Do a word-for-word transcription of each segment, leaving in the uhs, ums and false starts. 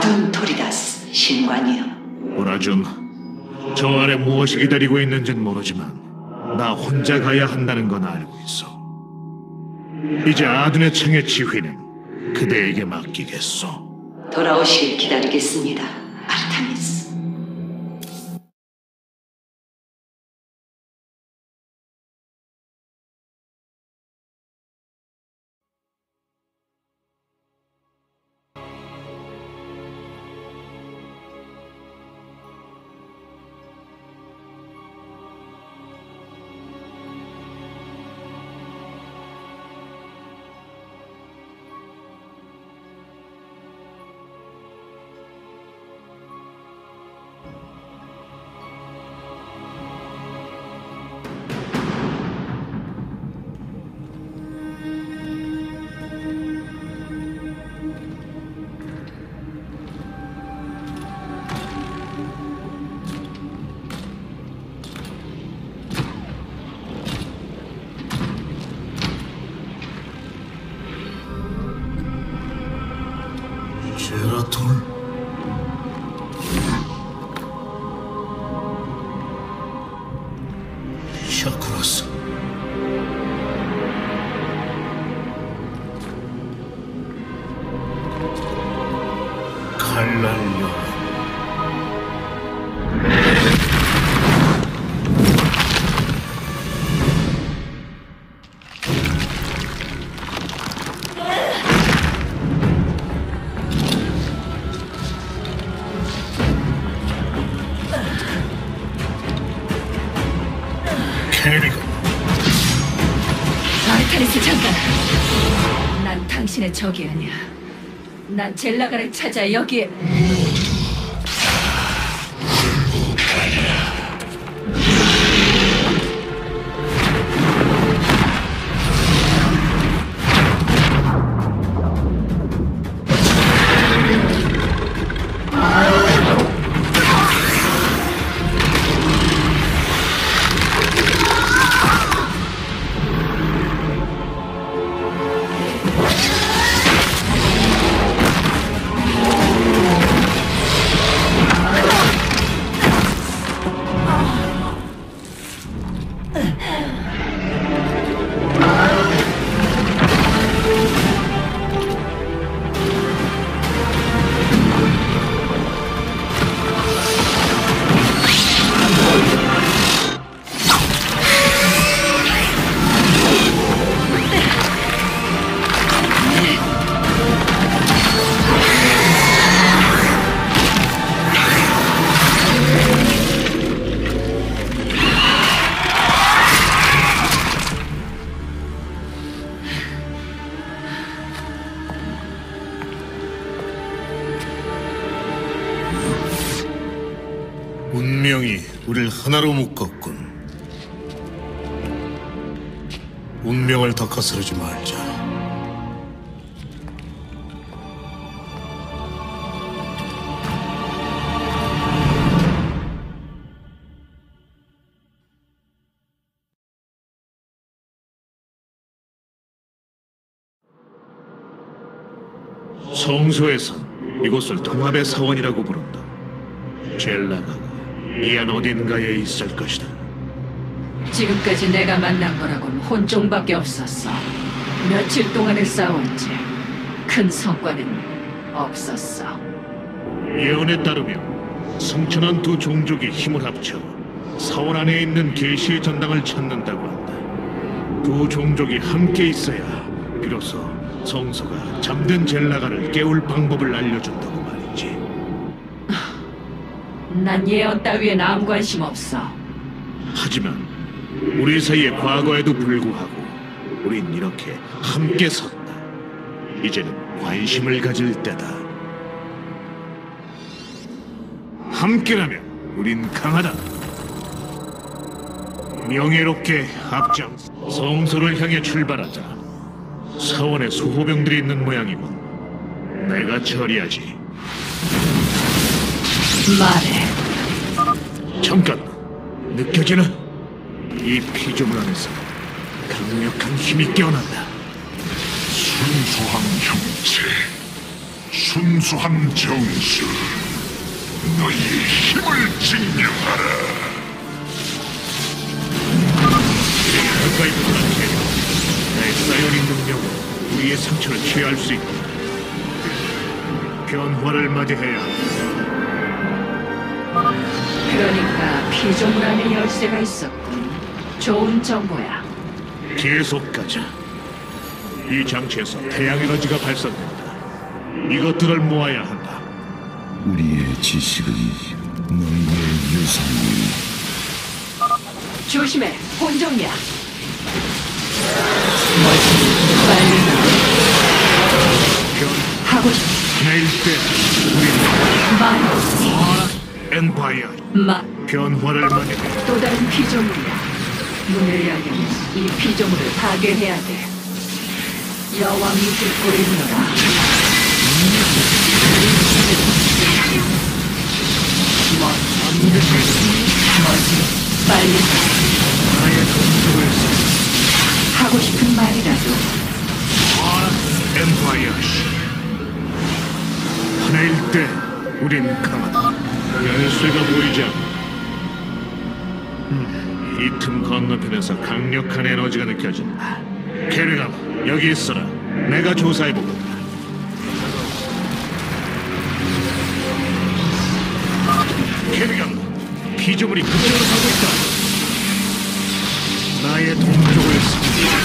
상토리다스 신관이여. 오라좀, 저 아래 무엇이 기다리고 있는지는 모르지만 나 혼자 가야 한다는 건 알고 있어. 이제 아둔의 창의 지휘는 그대에게 맡기겠소. 돌아오시길 기다리겠습니다, 아르타미스. 제라톨? 샤크라스. 칼날요. 아르타니스 장관, 난 당신의 적이 아니야. 난 젤라가를 찾아 여기에... 운명이 우릴 하나로 묶었군. 운명을 더 거스르지 말자. 성소에선 이곳을 통합의 사원이라고 부른다. 젤라가가 이 안 어딘가에 있을 것이다. 지금까지 내가 만난 거라곤 혼종밖에 없었어. 며칠 동안을 싸웠지. 큰 성과는 없었어. 예언에 따르면 성천한 두 종족이 힘을 합쳐 사원 안에 있는 계시의 전당을 찾는다고 한다. 두 종족이 함께 있어야 비로소 성소가 잠든 젤라가를 깨울 방법을 알려준다고 말이지. 난 예언 따위엔 아무 관심 없어. 하지만 우리 사이의 과거에도 불구하고 우린 이렇게 함께 섰다. 이제는 관심을 가질 때다. 함께라면 우린 강하다. 명예롭게 앞장 성소를 향해 출발하자. 사원에 소호병들이 있는 모양이군. 내가 처리하지. 말해. 잠깐, 느껴지나? 이 피조물 안에서 강력한 힘이 깨어난다. 순수한 형체, 순수한 정수, 너희의 힘을 증명하라. 가까이 붙는 캐리건, 나의 사이오닉 능력으로 우리의 상처를 치유할 수 있다. 변화를 맞이해야 한다. 그러니까 피조물 안에 열쇠가 있었군. 좋은 정보야. 계속 가자. 이 장치에서 태양 에너지가 발산된다. 이것들을 모아야 한다. 우리의 지식은 너희의 유산이. 조심해, 본종이야. 뭐지? 빨리 나. 하고 싶. 내일 때 말. 우리 엔파이어 마. 변화를 맞이해. 또 다른 피조물이야. 문을 열면 이 피조물을 파괴해야 돼. 여왕이 듣고 있노라. 뭐? 뭐지? 빨리 나의 동족을 하고 싶은 말이라도. 엔파이어 하나일 때 우린 강하다. 열쇠가 보이지 않는다. 음, 이 틈 건너편에서 강력한 에너지가 느껴진다. 캐리건, 여기 있어라. 내가 조사해보겠다. 캐리건, 피조물이 그쪽으로 가고 있다. 나의 동족을 섬기라.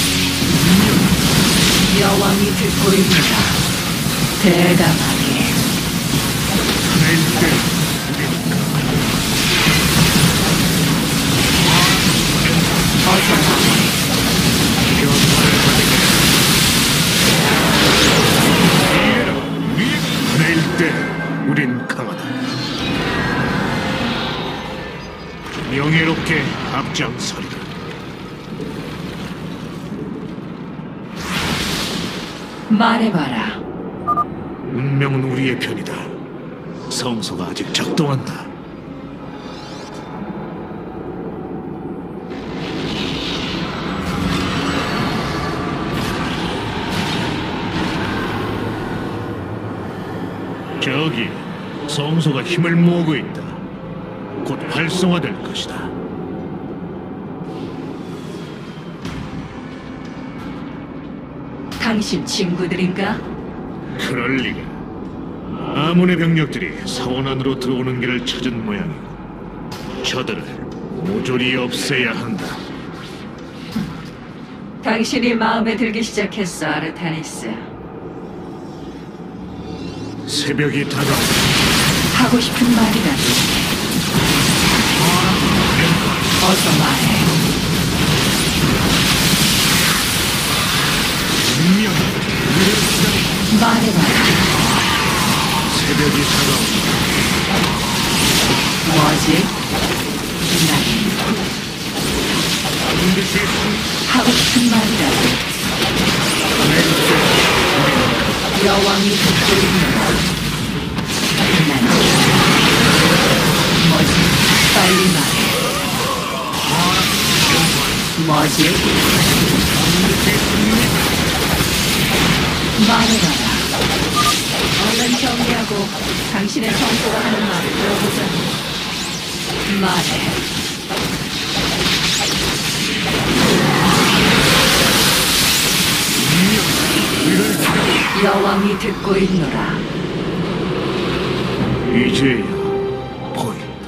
여왕이 듣고 있노라. 대담하게. 하나일 때 우린 강하다. 어서 나. 변화를 받으게. 이해라, 위에 하나일 때 우린 강하다. 명예롭게 앞장서리라. 말해봐라. 운명은 우리의 편이다. 성소가 아직 작동한다. 저기 성소가 힘을 모으고 있다. 곧 활성화될 것이다. 당신 친구들인가? 그럴 리가. 아몬의 병력들이 사원 안으로 들어오는 길을 찾은 모양이고 저들을 모조리 없애야 한다. 당신이 마음에 들기 시작했어, 아르타니스. 새벽이 다가온다. 하고 싶은 말이라도. 어서 말해. 분명히 우리를 기다린다. 말해봐라. 새벽이 다가온다. 뭐지? 난 반드시 하고 싶은 말이라도. 여왕이 듣고 있노라. 난 뭐지? 빨리 말해. 뭐지? 말해봐라. 얼른 정리하고 당신의 정보가 하는 말을 들어보자. 말해. 여왕이 듣고 있노라. 이제야 보인다.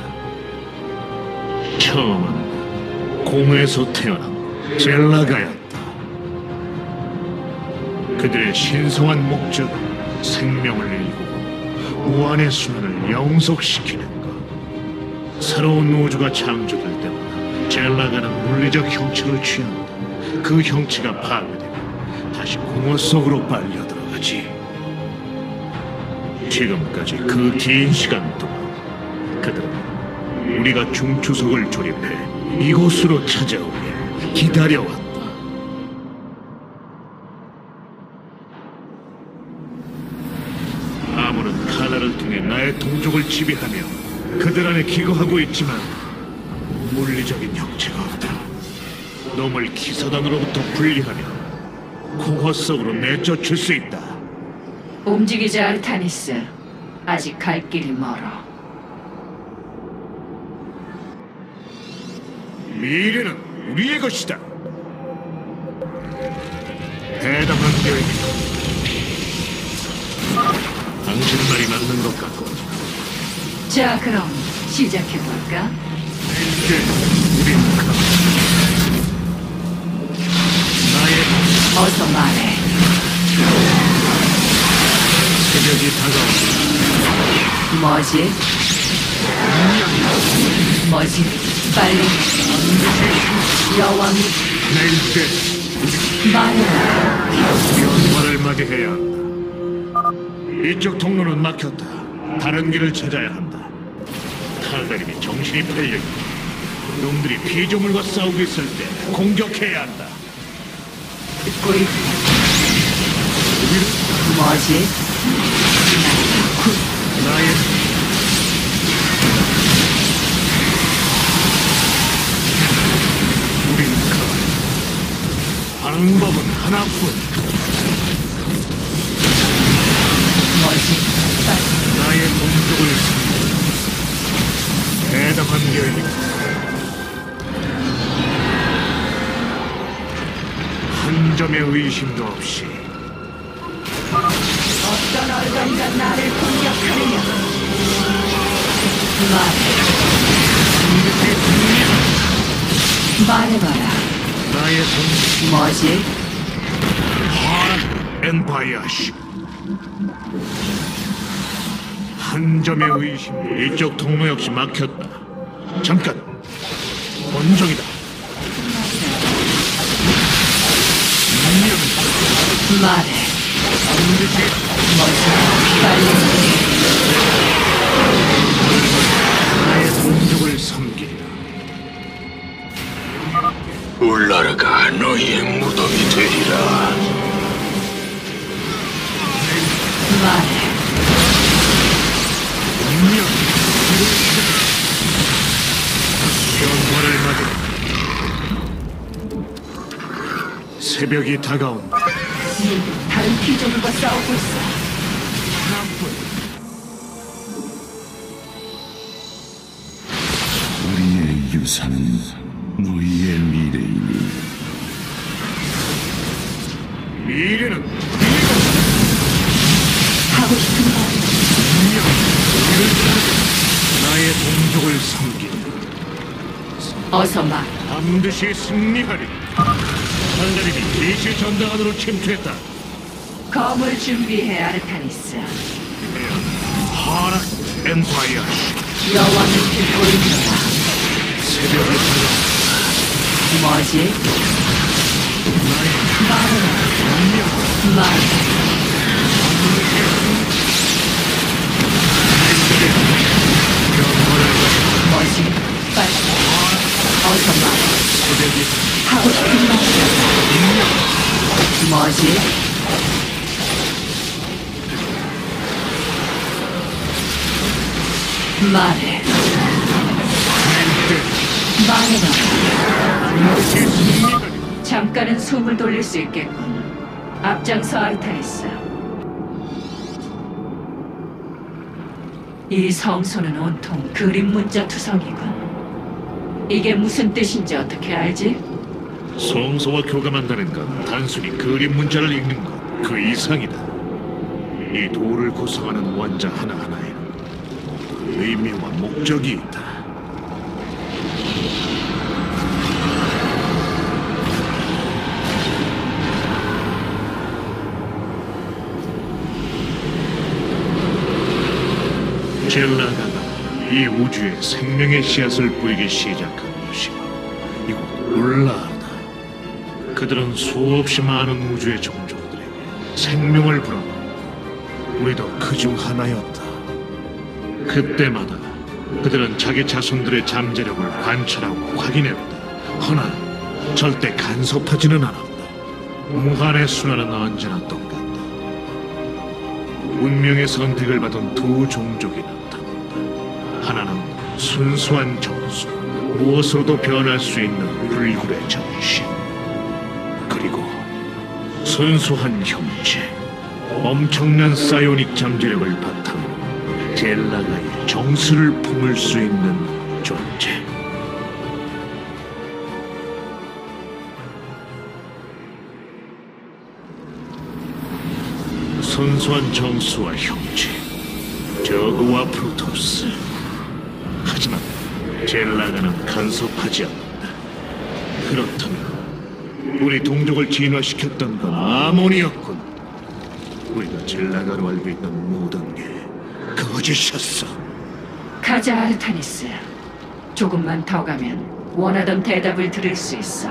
처음은 공에서 태어난 젤라가였다. 그들의 신성한 목적은 생명을 일구고 무한의 순환을 영속시키는 것. 새로운 우주가 창조될 때마다 젤라가는 물리적 형체를 취한다. 그 형체가 파괴되면 다시 공허 속으로 빨려 들어가지. 지금까지 그 긴 시간 동안 그들은 우리가 중추석을 조립해 이곳으로 찾아오길 기다려왔다. 아무는 카나를 통해 나의 동족을 지배하며 그들 안에 기거하고 있지만 물리적인 형체가 없다. 놈을 기사단으로부터 분리하며 공허 속으로 내쫓을 수 있다. 움직이자, 아르타니스. 아직 갈 길이 멀어. 미래는 우리의 것이다. 대담한 계획이다. 당신 말이 맞는 것 같고. 자, 그럼 시작해볼까? 이제 우린 가. 나의 어서 말해. 새벽이 다가온다. 뭐지? 뭐지? 빨리. 여왕이 내일 때 말해라. 변화를 맞이해야 한다. 이쪽 통로는 막혔다. 다른 길을 찾아야 한다. 탈다림이 정신이 팔려 있다. 놈들이 피조물과 싸우고 있을 때 공격해야 한다. 듣고 있... 뭐지? 나의 우린 가. 방법은 하나뿐. 뭐지? 빨리. 나의 동족을 대담한 계획이다. 한 점의 의심도 없이 어떤 얼간이가 나를 공격하느냐? 말해. 말해봐라. 나의 동 뭐지? 하 엠파이어시. 한 점의 의심. 이쪽 통로 역시 막혔다. 잠깐. 본종이다. 말해. 반드시 뭐지? 빨리. 나의 동족을 섬기리라. 울라르가 너희의 무덤이 되리라. 말해. 분명 변화를 맞이. 새벽이 다가온다. 다른 피조물과 싸우고 있어. 우리의 유산은 너희의 미래이니 미래는 하고 싶은 말. 분명 나의 동족을 섬기리라. 어서 말. 반드시 승리하리. 한자림이 계시 전당 안으로 침투했다. 검을 준비해, 아르타니스. 하락 엠파이어. 여왕이 듣고 있노라. 새벽이 다가온다. 뭐지? 나의 말해라. 말해. 뭐지? 빨리. 어서 말해. 새벽이 하고 싶은 말. 뭐지? 말해. 말해봐. 반드시 승리하리. 잠깐은 숨을 돌릴 수 있겠군. 앞장서, 아르타니스. 이 성소는 온통 그림 문자 투성이군. 이게 무슨 뜻인지 어떻게 알지? 성소와 교감한다는 건 단순히 그림 문자를 읽는 것 그 이상이다. 이 돌을 구성하는 원자 하나하나에는 의미와 목적이 있다. 젤라가가 이 우주에 생명의 씨앗을 뿌리기 시작한 곳이 이곳 울라르다. 그들은 수없이 많은 우주의 종족들에게 생명을 불어넣어 우리도 그 중 하나였다. 그때마다 그들은 자기 자손들의 잠재력을 관찰하고 확인했다. 허나 절대 간섭하지는 않았다. 무한의 순환은 언제나 똑같다. 운명의 선택을 받은 두 종족이 나타났다. 하나는 순수한 정수, 무엇으로도 변할 수 있는 불굴의 정신. 그리고 순수한 형체, 엄청난 사이오닉 잠재력을 바탕으로 젤라가의 정수를 품을 수 있는 존재. 순수한 정수와 형제, 저그와 프로토스. 하지만 젤라가는 간섭하지 않는다. 그렇다면 우리 동족을 진화시켰던 건 아몬이었군. 우리가 젤라가로 알고 있는 모든 게 거짓이었어. 가자, 아르타니스. 조금만 더 가면 원하던 대답을 들을 수 있어.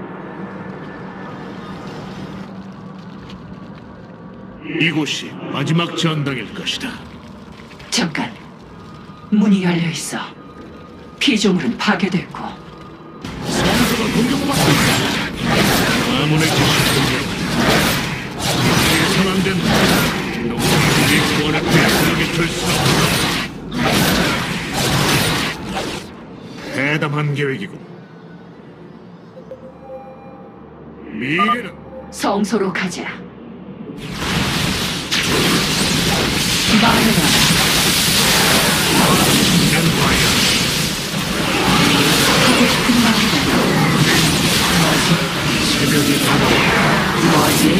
이곳이 마지막 전당일 것이다. 잠깐. 문이 열려 있어. 피조물은 파괴됐고. 성소가 공격받고 있다. 아몬의 지시 예상 안 된다. 농민들이 구원을 빼앗게 될 수 없다. 대담한 계획이고 미래는 성소로 가자. 말해라. 엔파이어. 하고 싶은 말이다. 새벽이 다가온다.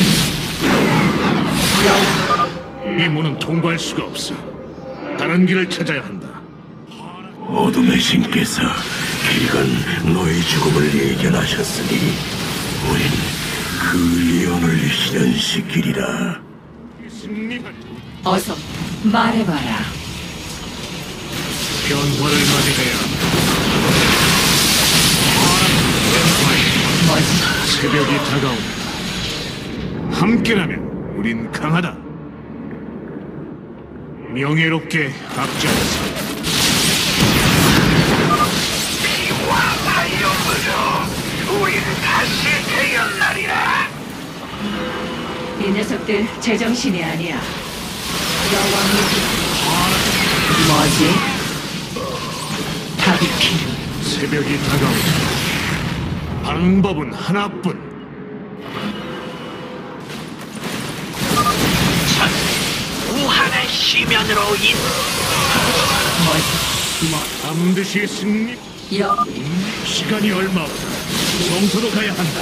뭐지? 이 문은 통과할 수가 없어. 다른 길을 찾아야 한다. 어둠의 신께서 기간 너의 죽음을 예견하셨으니 우린 그 예언을 실현시키리라. 승리한 어서 말해봐라. 변화를 맞이해야 한다. 뭐지? 새벽이 다가온다. 함께라면 우린 강하다. 명예롭게 앞장서. 피와 바이옴으로 우리는 다시 태어나리라. 이 녀석들 제정신이 아니야. 여왕이 뭐지? 답이 필요. 새벽이 다가온다. 방법은 하나뿐. 우한의 시면으로 인 뭐지? 뭐? 반드시 승리. 여 시간이 얼마 없다. 성소로 가야 한다.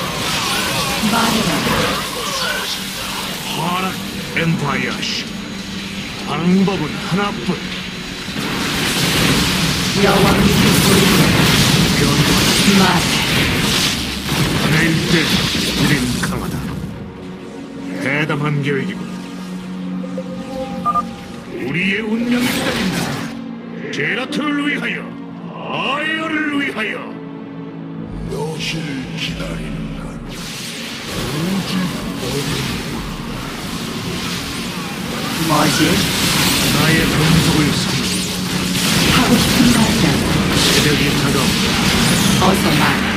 말해라. 하락 엔파이어시. 방법은 하나뿐. 여왕이 듣고 있는 말해. 하나일 때 우린 강하다. 대담한 계획이고 우리의 운명이 기다린다. 제라트를 위하여, 아이어를 위하여. 너를 기다리는 것. 뭐지? 나의 동족을 삼는 하고 싶은 말이다. 새벽이 다가온다. 어서 말해.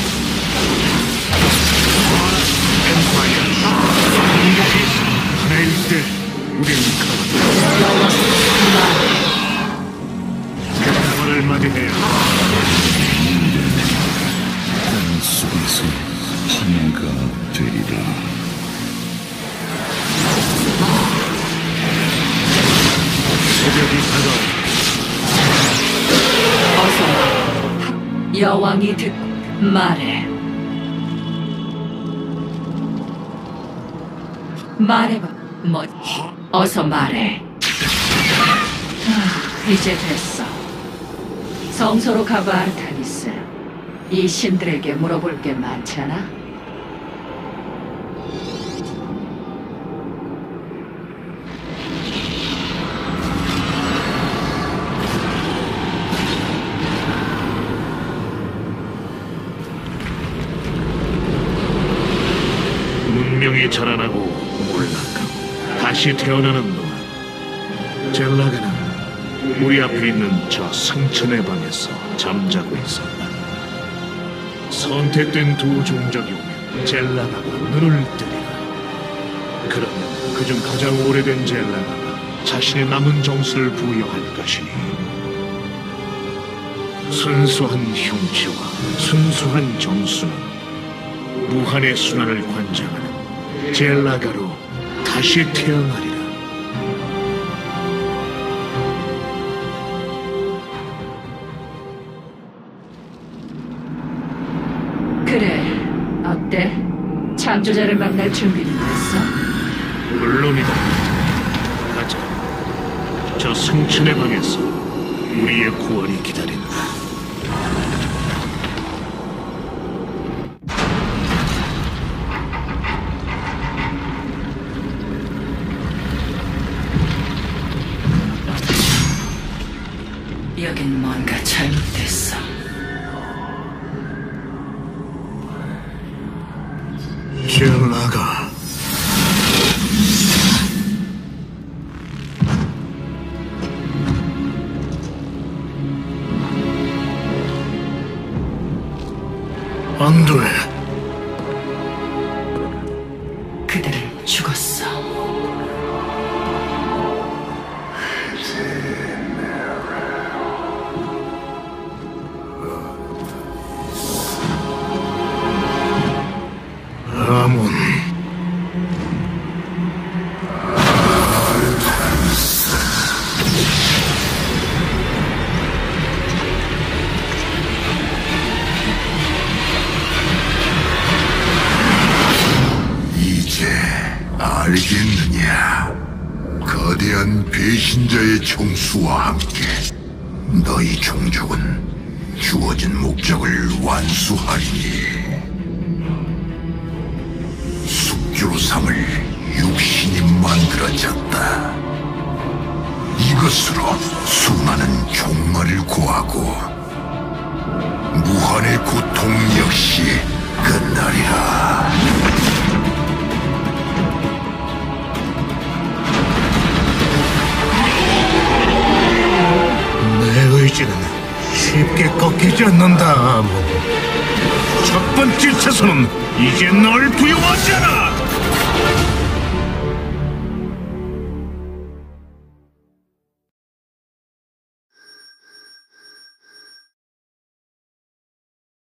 엔파이어. 하나일 때 우린 강하다. 변화를 맞이해야 한다. 땅 속에서 하나가 되리라. 새벽이 다가온다. 어서 여왕이 듣 말해. 말해봐. 뭐? 어서 말해. 아, 이제 됐어. 성소로 가봐, 아르타니스. 이 신들에게 물어볼 게 많잖아. 문명이 자라나고 몰락하고 다시 태어나는 동안 젤라가는 우리 앞에 있는 저 승천의 방에서 잠자고 있었다. 선택된 두 종족이 오면 젤라가가 눈을 뜨리라. 그러면 그중 가장 오래된 젤라가가 자신의 남은 정수를 부여할 것이니 순수한 형체와 순수한 정수는 무한의 순환을 관장하는 젤라가로 다시 태어나리라. 그래, 어때? 창조자를 만날 준비는 됐어? 물론이다. 가자. 저 승천의 방에서 우리의 구원이 기다린다. 여긴 뭔가 잘못됐어. 젤라가 안 돼. 그들은 죽었어. 아몬. 이제 알겠느냐? 거대한 배신자의 총수와 함께 너희 종족은 주어진 목적을 완수하리니 숙주로 삼을 육신이 만들어졌다. 이것으로 수많은 종말을 고하고 무한의 고통 역시 끝나리라. 내 의지는 쉽게 꺾이지 않는다, 아몬. 첫 번째 차선은 이제 널 두려워하지